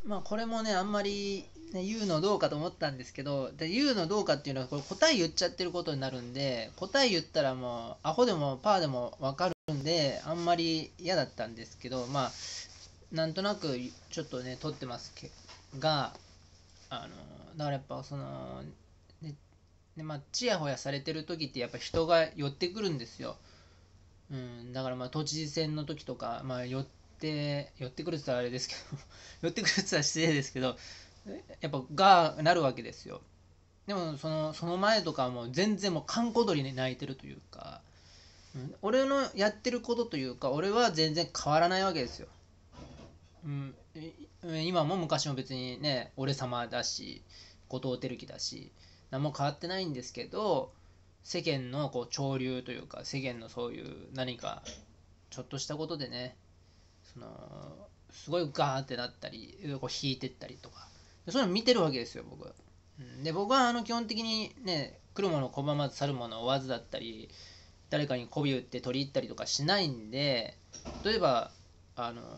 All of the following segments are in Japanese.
まあこれもね、あんまり、ね、言うのどうかと思ったんですけど、で言うのどうかっていうのはこれ答え言っちゃってることになるんで、答え言ったらもうアホでもパーでも分かるんで、あんまり嫌だったんですけど、まあなんとなくちょっとね取ってますが、だからやっぱその、ねまあちやほやされてる時ってやっぱ人が寄ってくるんですよ。うん、だからまあ都知事選の時とか、まあ、寄ってくるって言ったらあれですけど寄ってくるって言ったら失礼ですけど、やっぱなるわけですよ。でもその前とかはもう全然もう閑古鳥に泣いてるというか、俺のやってることというか俺は全然変わらないわけですよ。うん、今も昔も別にね俺様だし後藤輝樹だし何も変わってないんですけど、世間のこう潮流というか世間のそういう何かちょっとしたことでね、そのすごいガーってなったりこう引いてったりとか、そういうの見てるわけですよ僕。で僕は基本的にね来るもの拒まず去るもの追わずだったり、誰かに媚び売って取り入ったりとかしないんで、例えばあの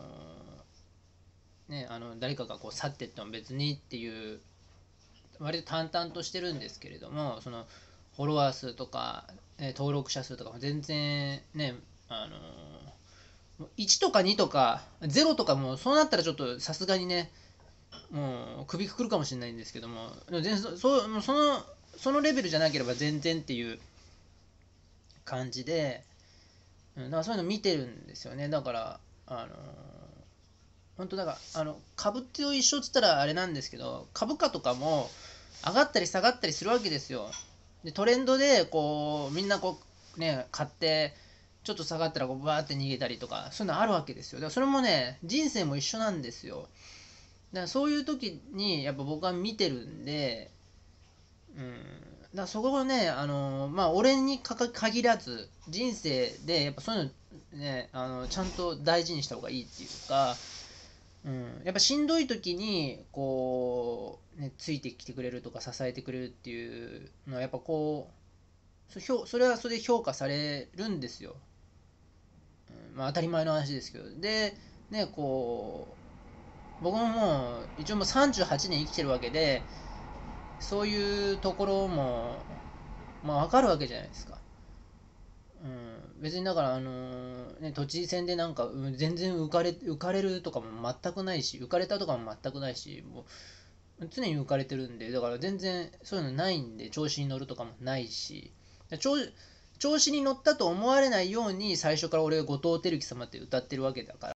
誰かがこう去っていっても別にっていう割と淡々としてるんですけれども、そのフォロワー数とか、登録者数とかも全然ね、あの1とか2とか0とかもそうなったらちょっとさすがにね、もう首くくるかもしれないんですけども、全然そのレベルじゃなければ全然っていう感じで、だからそういうの見てるんですよね。だから本当だから株と一緒っつったらあれなんですけど、株価とかも上がったり下がったりするわけですよ。でトレンドでこうみんなこうね買ってちょっと下がったらこうバーって逃げたりとかそういうのあるわけですよ。だからそれもね人生も一緒なんですよ。だからそういう時にやっぱ僕は見てるんで、だからそこをね、まあ、俺に限らず、人生で、やっぱそういうのね、ちゃんと大事にした方がいいっていうか、やっぱしんどい時に、こう、ね、ついてきてくれるとか支えてくれるっていうのは、やっぱこう、それはそれで評価されるんですよ。まあ、当たり前の話ですけど。で、ね、こう、僕ももう、一応もう38年生きてるわけで、そういうところも、まあ、わかるわけじゃないですか。別にだからね、都知事選でなんか、全然浮かれるとかも全くないし浮かれたとかも全くないし、もう常に浮かれてるんで、だから全然そういうのないんで、調子に乗るとかもないし、調調子に乗ったと思われないように最初から俺が後藤輝樹様って歌ってるわけだから、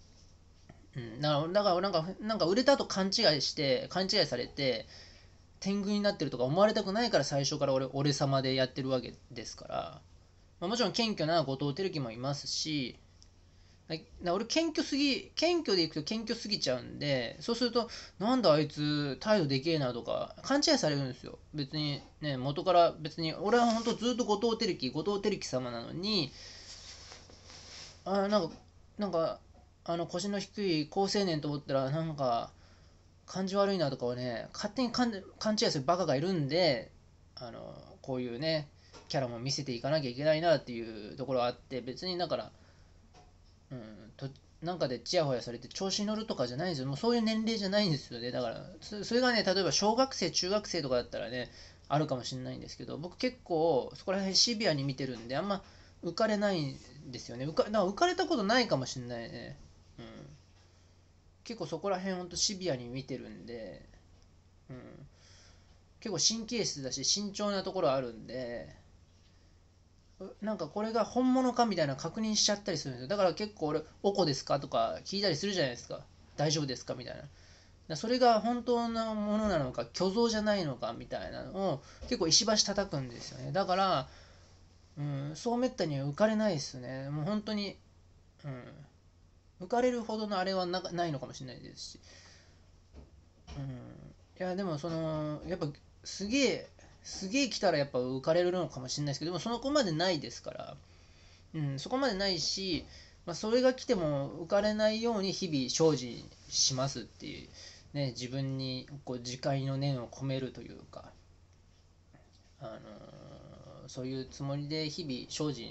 だからなんか売れたと勘違いされて天狗になってるとか思われたくないから最初から俺様でやってるわけですから、まあ、もちろん謙虚な後藤輝樹もいますし、俺謙虚でいくと謙虚すぎちゃうんで、そうするとなんだあいつ態度でけえなとか勘違いされるんですよ。別にね、元から別に俺は本当ずっと後藤輝樹様なのに、なんか腰の低い好青年と思ったらなんか感じ悪いなとかをね勝手に勘違いするバカがいるんで、こういうねキャラも見せていかなきゃいけないなっていうところがあって、別にだから、うんとなんかでチヤホヤされて調子に乗るとかじゃないんですよ。もうそういう年齢じゃないんですよね。だからそれがね、例えば小学生中学生とかだったらねあるかもしれないんですけど、僕結構そこら辺シビアに見てるんであんま浮かれないんですよね。だから浮かれたことないかもしれないね。うん、結構そこら辺ほんとシビアに見てるんで、うん、結構神経質だし慎重なところあるんで、なんかこれが本物かみたいな確認しちゃったりするんですよ。だから結構俺「おこですか?」とか聞いたりするじゃないですか。大丈夫ですかみたいな。それが本当のものなのか虚像じゃないのかみたいなのを結構石橋叩くんですよね。だから、そうめったに浮かれないですね。もう本当に、浮かれるほどのあれはないのかもしれないですし、いやでもやっぱすげえすげえ来たらやっぱ浮かれるのかもしれないですけど、でもそこまでないですから、そこまでないし、まあ、それが来ても浮かれないように日々精進しますっていう、ね、自分にこう自戒の念を込めるというか、あのそういうつもりで日々精進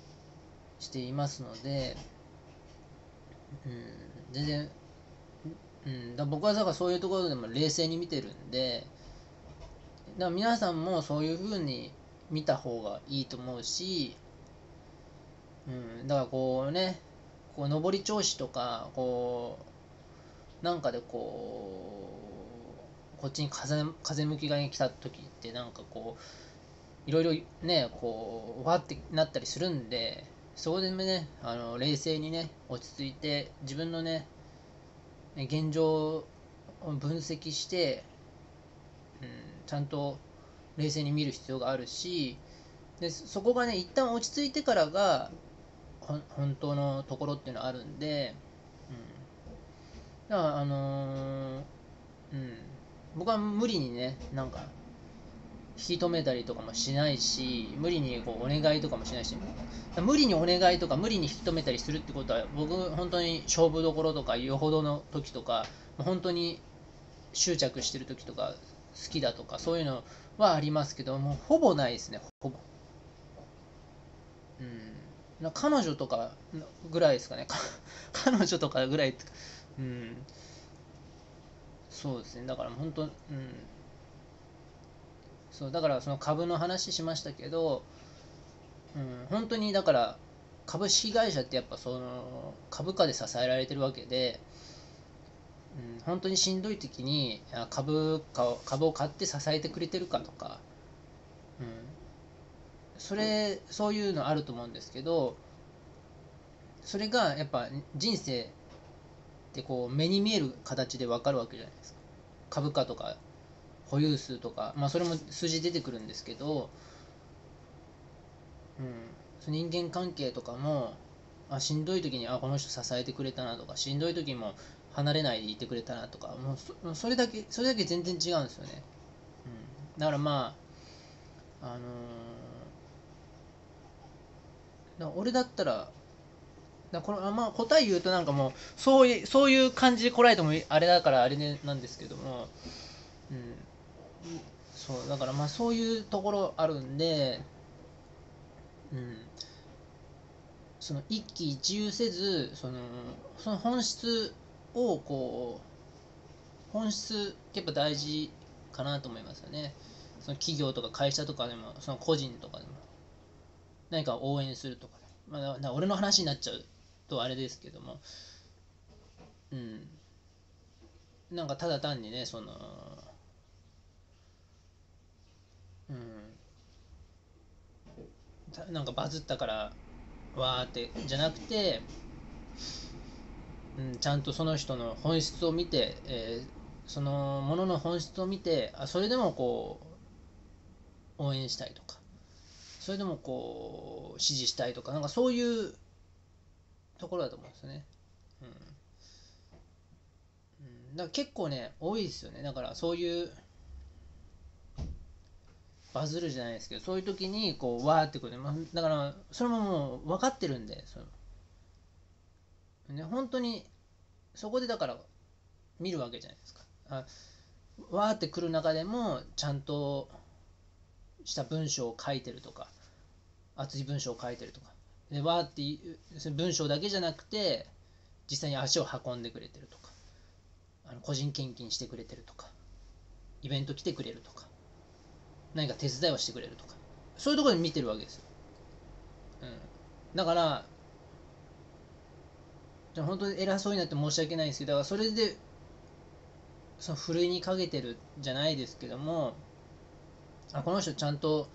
していますので、全然僕はだからそういうところでも冷静に見てるんで、だから皆さんもそういう風に見た方がいいと思うし、だからこうね、こう上り調子とか、こう、なんかでこっちに風向きが来た時ってなんかこう、いろいろね、こう、わってなったりするんで、そこでね、冷静にね、落ち着いて、自分のね、現状を分析して、ちゃんと冷静に見る必要があるし、でそこがね一旦落ち着いてからが本当のところっていうのはあるんで、だから僕は無理にねなんか引き止めたりとかもしないし、無理にこうお願いとかもしないし、無理にお願いとか無理に引き止めたりするってことは、僕本当に勝負どころとかよほどの時とか、本当に執着してる時とか好きだとかそういうのはありますけども、ほぼないですね、ほぼ。彼女とかぐらいですかね。彼女とかぐらい、うん、そうですね。だから本当、そう、だからその株の話しましたけど、本当にだから株式会社ってやっぱその株価で支えられてるわけで、本当にしんどい時に株を買って支えてくれてるかとか、うん、そういうのあると思うんですけど、それがやっぱ人生ってこう目に見える形で分かるわけじゃないですか。株価とか保有数とか、まあそれも数字出てくるんですけど、その人間関係とかも、しんどい時にこの人支えてくれたなとか、しんどい時も離れないでいてくれたなとか、もうそれだけ全然違うんですよね。だからまあ、俺だったら、これまあ答え言うとなんかもうそういう感じで来られてもあれだからあれ、ね、なんですけども、うん、そうだからまあそういうところあるんで、うん、その一喜一憂せず、その本質を本質ってやっぱ大事かなと思いますよね。その企業とか会社とかでも、その個人とかでも何か応援するとかね、俺の話になっちゃうとあれですけども、うん、なんかただ単にね、うん、なんかバズったからわーってじゃなくて、ちゃんとその人の本質を見て、そのものの本質を見て、それでもこう応援したいとか、それでもこう支持したいとか、なんかそういうところだと思うんですよね。だから結構ね多いですよね。だからそういうバズるじゃないですけど、そういう時にこうわーってくる、だからそれももう分かってるんで、ね、本当にそこでだから見るわけじゃないですか。わーってくる中でもちゃんとした文章を書いてるとか、熱い文章を書いてるとか、でわーってその文章だけじゃなくて実際に足を運んでくれてるとか、個人献金してくれてるとか、イベント来てくれるとか、何か手伝いをしてくれるとか、そういうところで見てるわけですよ。だから本当に偉そうになって申し訳ないんですけど、だからそれでそのふるいにかけてるじゃないですけども、この人ちゃんと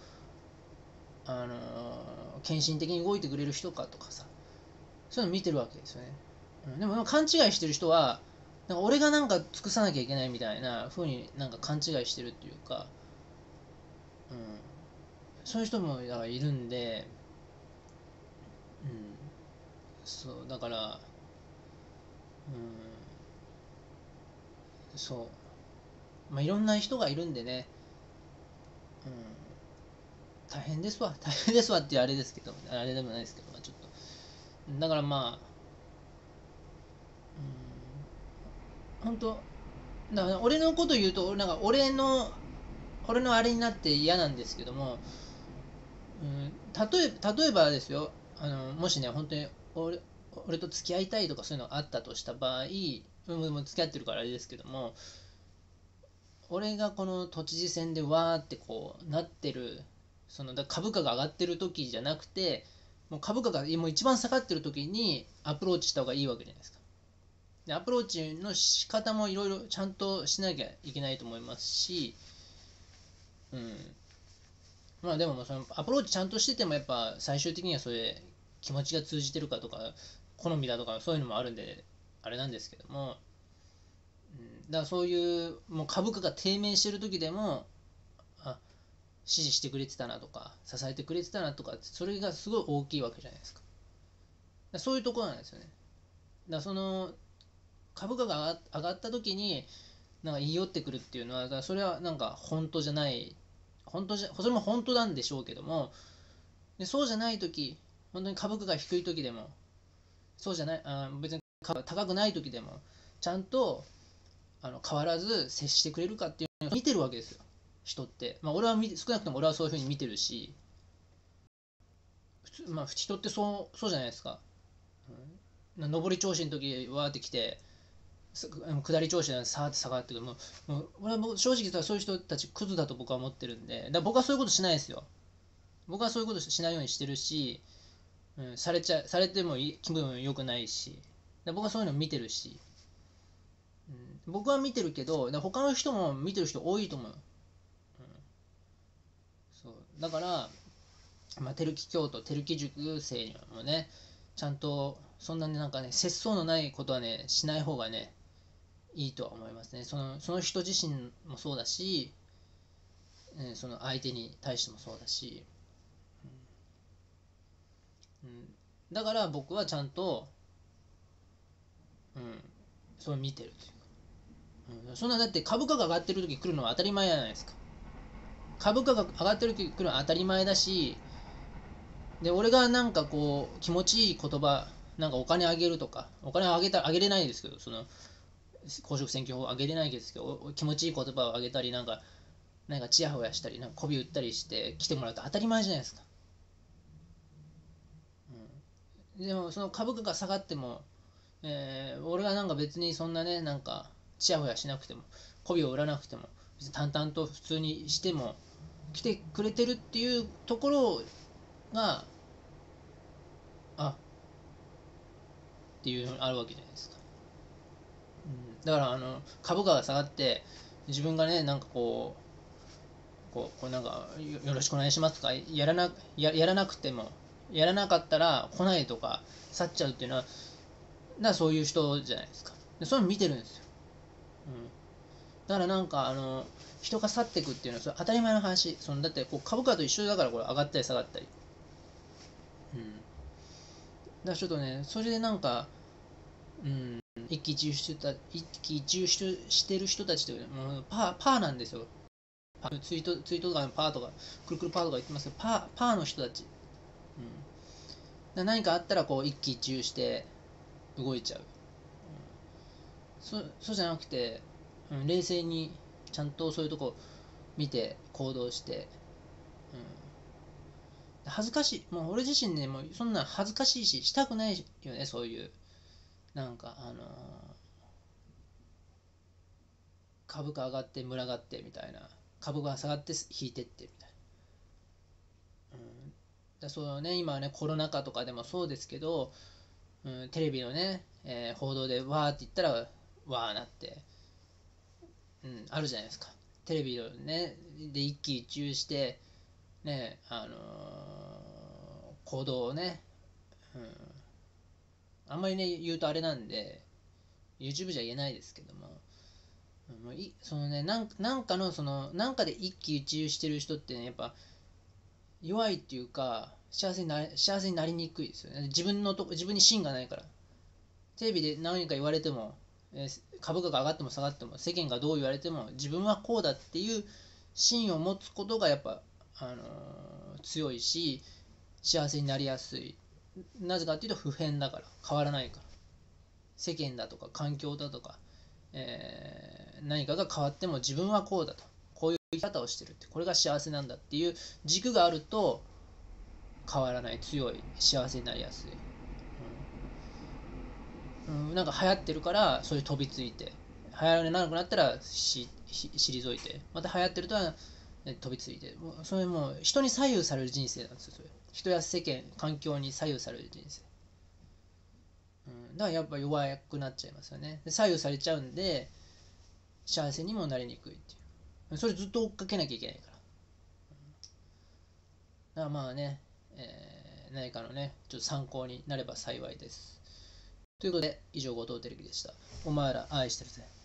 献身的に動いてくれる人かとかさ、そういうの見てるわけですよね。でも勘違いしてる人は、なんか俺がなんか尽くさなきゃいけないみたいな風になんか勘違いしてるっていうか、うん、そういう人もだからいるんで、うん、そうだから、そういろんな人がいるんでね、うん、大変ですわ大変ですわってあれですけど、あれでもないですけど、ちょっとだからまあ、本当だから俺のこと言うとなんか俺のあれになって嫌なんですけども、例えばですよ、もしね本当に俺と付き合いたいとかそういうのがあったとした場合、 もう付き合ってるからあれですけども、俺がこの都知事選でわーってこうなってる、だ株価が上がってる時じゃなくて、もう株価がもう一番下がってる時にアプローチした方がいいわけじゃないですか。でアプローチの仕方もいろいろちゃんとしなきゃいけないと思いますし、うん、まあでもそのアプローチちゃんとしててもやっぱ最終的にはそれ気持ちが通じてるかとか好みだとかそういうのもあるんであれなんですけども、だからそういうもう株価が低迷してる時でも支持してくれてたなとか支えてくれてたなとかそれがすごい大きいわけじゃないですか。そういうところなんですよね。だから株価が上がった時になんか言い寄ってくるっていうのは、だからそれはなんか本当じゃない、それも本当なんでしょうけども、そうじゃない時、本当に株価が低い時でも、そうじゃない、別に株価が高くない時でも、ちゃんと変わらず接してくれるかっていうのを見てるわけですよ、人って。まあ、少なくとも俺はそういうふうに見てるし、人ってそうじゃないですか。上り調子の時わーって来て、下り調子でさーって下がってくる。俺は正直言ったらそういう人たちクズだと僕は思ってるんで、僕はそういうことしないですよ。僕はそういうことしないようにしてるし、されても気分良くないし、僕はそういうの見てるし、僕は見てるけど、他の人も見てる人多いと思う。そうだから、照木京都、照木塾生にもね、ちゃんとそんなになんかね、節操のないことはね、しない方がね、いいとは思いますね。その人自身もそうだし、その相手に対してもそうだし、だから僕はちゃんと、うん、そう見てるというか、そんなだって株価が上がってる時来るのは当たり前じゃないですか。株価が上がってる時来るのは当たり前だし、で俺がなんかこう気持ちいい言葉、なんかお金あげるとか、お金あげれないですけど、公職選挙法あげれないですけど、気持ちいい言葉をあげたり、なんかチヤホヤしたり、なんか媚び売ったりして来てもらうと当たり前じゃないですか。でもその株価が下がっても、俺がなんか別にそんなね、なんかチヤホヤしなくても、媚びを売らなくても、淡々と普通にしても来てくれてるっていうところが、っていうのがあるわけじゃないですか。だから株価が下がって自分がね、なんかこうなんかよろしくお願いしますとかやらなくても、やらなかったら来ないとか去っちゃうっていうのは、そういう人じゃないですか。そういうの見てるんですよ。だからなんか人が去っていくっていうのはそれ当たり前の話。だって株価と一緒だから、これ上がったり下がったり。だからちょっとね、それでなんか、うん、一喜一憂してる人たちってもうパーなんですよ。ツイートとかパーとか、くるくるパーとか言ってますけど、パーの人たち。何かあったら一喜一憂して動いちゃう。そうじゃなくて、冷静にちゃんとそういうとこ見て行動して、恥ずかしい、もう俺自身ね、もうそんな恥ずかしいし、したくないよね、そういう、なんか、株価上がって群がってみたいな、株価下がって引いてってみたいな。そうね、今はね、コロナ禍とかでもそうですけど、テレビのね、報道でわーって言ったら、わーなって、あるじゃないですか。テレビのね、で一喜一憂して、ね、行動をね、うん、あんまりね、言うとあれなんで、YouTube じゃ言えないですけども、そのね、なんかで一喜一憂してる人ってね、やっぱ弱いっていうか、幸せになりにくいですよね。自分に芯がないから。テレビで何か言われても、株価が上がっても下がっても、世間がどう言われても、自分はこうだっていう芯を持つことがやっぱ、強いし、幸せになりやすい。なぜかっていうと不変だから、変わらないから。世間だとか環境だとか、何かが変わっても自分はこうだと、こういう生き方をしてるって、これが幸せなんだっていう軸があると変わらない、強い、幸せになりやすい。 なんか流行ってるからそれ飛びついて、流行らなくなったら退いて、また流行ってるとは飛びついて、もうそれもう人に左右される人生なんですよ、それ。人や世間環境に左右される人生。だからやっぱ弱くなっちゃいますよね。で左右されちゃうんで幸せにもなりにくいっていう、それずっと追っかけなきゃいけないから。だからまあね、何かのねちょっと参考になれば幸いです。ということで以上、後藤輝樹でした。お前ら愛してるぜ。